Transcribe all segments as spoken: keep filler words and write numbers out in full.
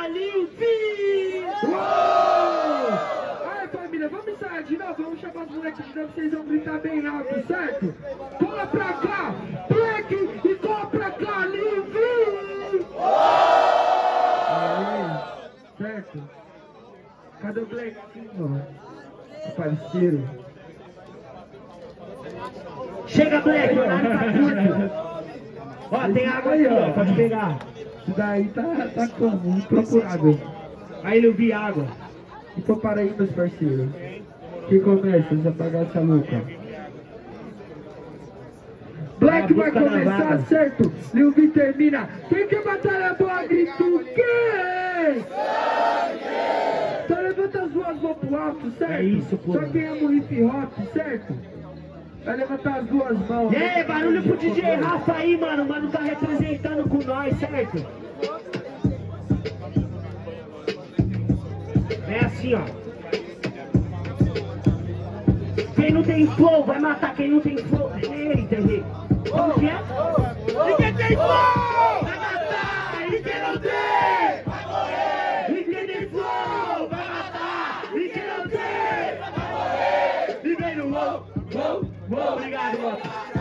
cá, Lil V! Aí, família, vamos ensaiar de novo, vamos chamar os moleques de novo, vocês vão gritar bem alto, certo? Cola pra cá, Black, e cola pra cá, Lil V! Aí, certo? Cadê o Black? Ó, parceiro. Chega, Black, o horário tá curto. Ó, tem água aí, ó, pode pegar. Isso daí tá, tá como? Muito procurado. Aí, Lil V, água. Então para aí, meus parceiros. Quem começa? Vamos apagar essa luta. Black vai começar, certo? Lil V termina. Quem quer batalha boa, grito quem? Então levanta as duas mãos pro alto, certo? É isso, pô. Só quem ama o hip hop, certo? Vai levantar as duas mãos. E aí, barulho pro D J Rafa aí, mano. O mano tá representando com nós, certo? É assim, ó. Quem não tem flow vai matar quem não tem flow. Eita, errei. Como que é? E quem tem flow vai matar. E quem não tem vai morrer. E quem tem flow vai matar. E quem não tem vai morrer. E vem no wow, wow, wow. Obrigado, mano.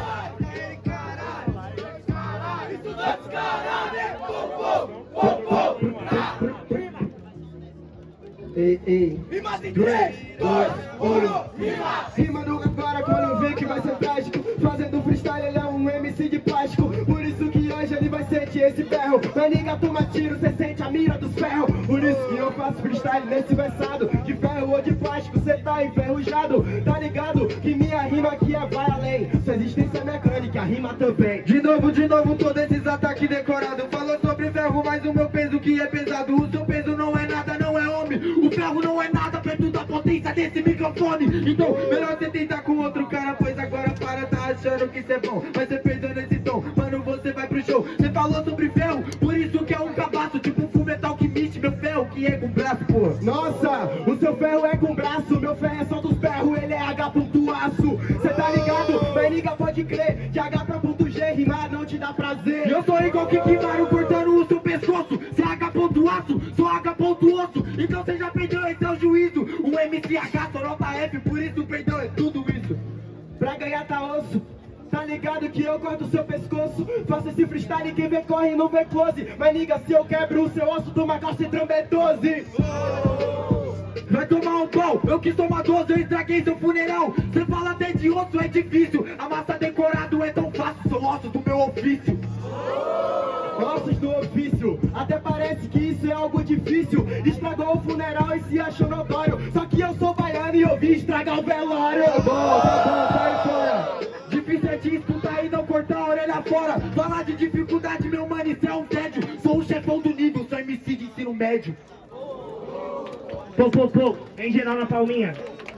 Ei, ei. Rimas em três, dois, um, rima! Rima do agora quando vê que vai ser trágico. Fazendo freestyle, ele é um M C de plástico. Por isso que hoje ele vai sentir esse ferro. Mas liga, toma tiro, cê sente a mira dos ferros. Por isso que eu faço freestyle nesse versado. De ferro ou de plástico, cê tá enferrujado. Tá ligado? Que minha rima aqui é vai além. Sua existência é mecânica, a rima também. De novo, de novo, todos esses ataques decorados. Falou sobre ferro, mas o meu peso que é pesado. O seu peso não é nada, não é homem. O ferro não é nada perto da potência desse microfone. Então, melhor você tentar com outro cara, pois agora para, tá achando que cê é bom. Mas você perdendo esse tom, mano, você vai pro show. Você falou sobre ferro, por isso que é um cabaço. Tipo um Fullmetal que mexe meu ferro, que é com braço, pô. Nossa, o seu ferro é com braço. Meu ferro é só dos ferros, ele é H ponto aço. Cê tá ligado? Mas liga, pode crer que H ponto G rimar não te dá prazer. Eu sou igual que Kimaru cortando o seu pescoço. Se é H ponto aço, sou H ponto osso. Então você já perdeu, esse é o juízo. Um M C H, sou nota F, por isso perdeu, é tudo isso. Pra ganhar tá osso. Tá ligado que eu corto o seu pescoço. Faço esse freestyle, quem vê corre e não vê close. Mas liga, se eu quebro o seu osso, toma calça e tromba é doze. Vai tomar um pau, eu quis tomar doze, eu estraguei seu funeral. Você fala até de osso, é difícil. A massa decorado é tão fácil, são ossos do meu ofício. Ossos do ofício, até parece que isso é algo difícil. Estragou o funeral e se achou notório. Só que eu sou baiano e eu vim estragar o velório. Tá bom, tá bom, sai fora. Difícil é te escutar e não cortar a orelha fora. Falar de dificuldade, meu mano, isso é um tédio. Sou o chefão do nível, sou M C de ensino médio. Pô, pô, pô, em geral na palminha.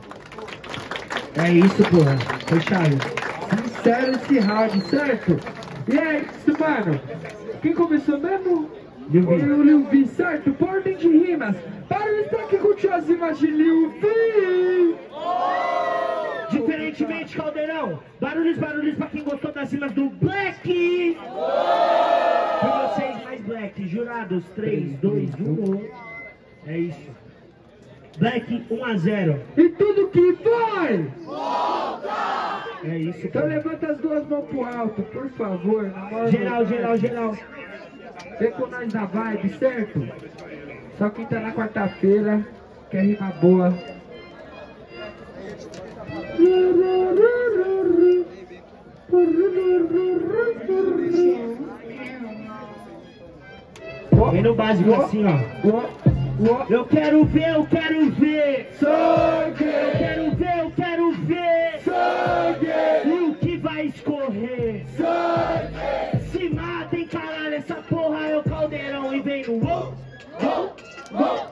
É isso, porra. Foi chave. Sincero esse round, certo? E é isso, mano. Quem começou mesmo? Lil V. Foi o Lil V, certo? Por ordem de rimas. Para o destaque com as rimas de Lil V. Diferentemente, Caldeirão, barulhos, barulhos pra quem gostou das rimas do Black. Por vocês, mais Black. Jurados, três, dois, um. É isso. Black um a zero. E tudo que vai! É isso, Então cara. levanta as duas mãos pro alto, por favor. Na maior Geral, vontade. geral, geral. Vem com nós na vibe, certo? Só quem tá na quarta-feira quer rima boa. Vem no básico assim, ó. Eu quero ver, eu quero ver Sangue! Eu quero ver, eu quero ver Sangue! E o que vai escorrer? Sangue! Se matem, caralho, essa porra é o Caldeirão. E vem no uou, uou, uou.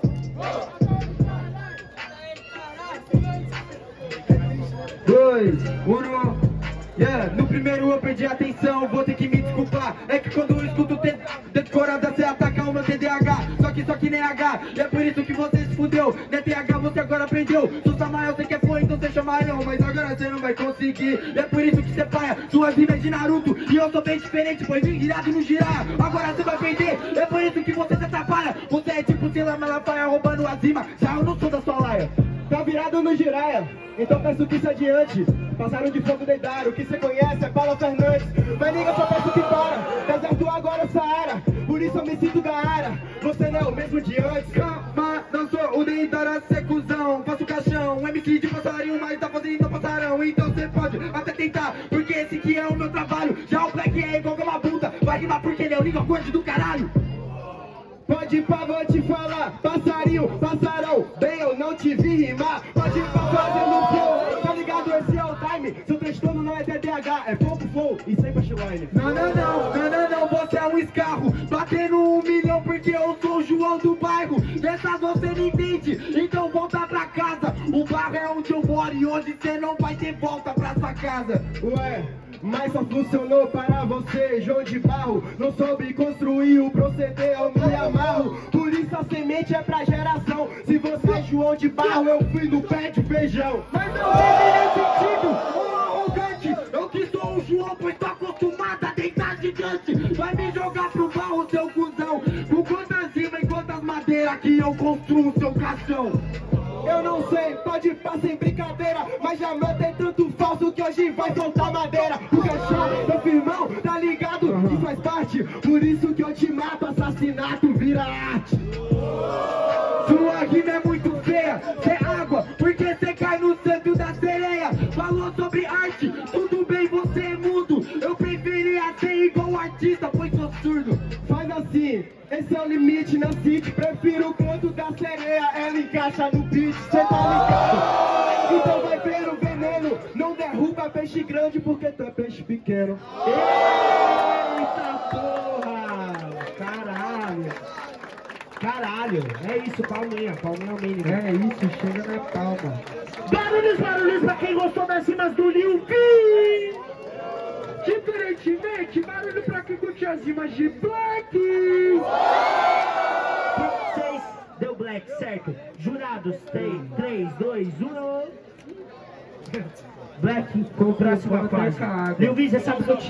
Dois, um, yeah. No primeiro eu perdi a atenção, vou ter que me desculpar. É que quando eu escuto te decorada, você ataca o meu T D A H. Só que só que nem H, e é por isso que você se fudeu. Não é T H, você agora aprendeu. Sou Samael, você quer foi, então você chama eu. Mas agora você não vai conseguir, e é por isso que você paia. Suas rimas de Naruto, e eu sou bem diferente, pois vim girado no girar. Agora você vai perder, é por isso que você se atrapalha. Você é tipo Godzilla, Malafaia roubando as rimas. Já eu não sou da sua laia. Tá virado no giraia, então peço que se adiante. Passaram de fogo deitaram, o que cê conhece é Paulo Fernandes. Mas liga, só peço que para, deserto agora é Saara. Por isso eu me sinto da área, você não é o mesmo de antes. Calma, não sou o Dendara, cê cuzão. Faço caixão, M C de passarinho, mas tá fazendo passarão. Então cê pode até tentar, porque esse aqui é o meu trabalho. Já o Black é igual uma puta, vai rimar porque ele é o língua corte do caralho. Pode ir pra, vou te falar, passarinho, passarão. Bem, eu não te vi rimar. Pode ir pra fazendo flow, tá ligado? Esse é o time. Seu transtorno não é T D A H, é pouco flow e sem punchline. Não, não, não, não, não, não, você é um escarro. Batendo um milhão porque eu sou o João do bairro. Dessas você não entende, então volta pra casa. O bairro é onde eu moro e hoje você não vai ter volta pra sua casa. Ué, mas só funcionou para você, João de Barro. Não soube construir o proceder, eu me amarro. Por isso a semente é pra geração. Se você é João de Barro, eu fui no pé de feijão. Mas não deveria sentido, ô arrogante. Eu que sou o João, pois tô acostumado a deitar gigante. Vai me jogar pro barro, seu cuzão. Com quantas rimas e quantas madeiras que eu construo seu caixão. Eu não sei, pode ir pra sem brincadeira, mas já mantém tanto falso que hoje vai soltar madeira. O caixão, meu firmão, tá ligado? Que faz parte, por isso que eu te mato, assassinato vira arte. Sua rima é muito feia, cê é água, porque cê cai no santo da sereia. Falou sobre arte, tudo bem, você é mudo. Eu preferia ser igual artista, pois sou surdo. Faz assim, esse é o limite na city. Prefiro o canto da sereia, ela encaixa no beat, cê tá ligado? Então vai ver o veneno, não derruba peixe grande porque tu é peixe pequeno. Eita porra! Caralho! Caralho! É isso, palminha, palminha ao mínimo. É isso, chega na palma. Barulhos, barulhos pra quem gostou das rimas do Lil V! Diferentemente, barulho pra quem curtiu as rimas de Black! Seis deu Black, certo? Jurados, tem três, dois, um. Black, com o próximo fase. Lil V, você sabe que eu te